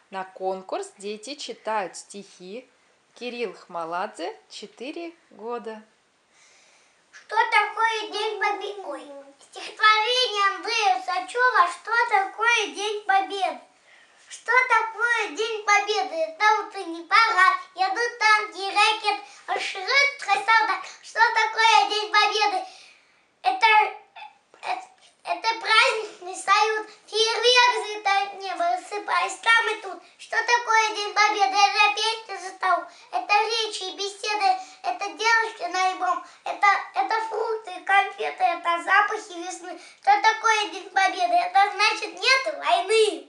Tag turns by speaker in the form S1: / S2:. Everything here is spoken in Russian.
S1: На конкурс дети читают стихи. Кирилл Хмаладзе, 4 года.
S2: Что такое День Победы? Ой, стихотворение Андрея Усачева «Что такое День Победы?» Что такое День Победы? Это утренний парад, едут танки, ракеты, маршируют солдат. Что такое День Победы? Это праздничный салют, фейерверк взлетает в небо, рассыпаясь там и тут. Что такое День Победы? Это песня за стол, это речи и беседы, это девушки на альбом, это фрукты и конфеты, это запахи весны. Что такое День Победы? Это значит нет войны.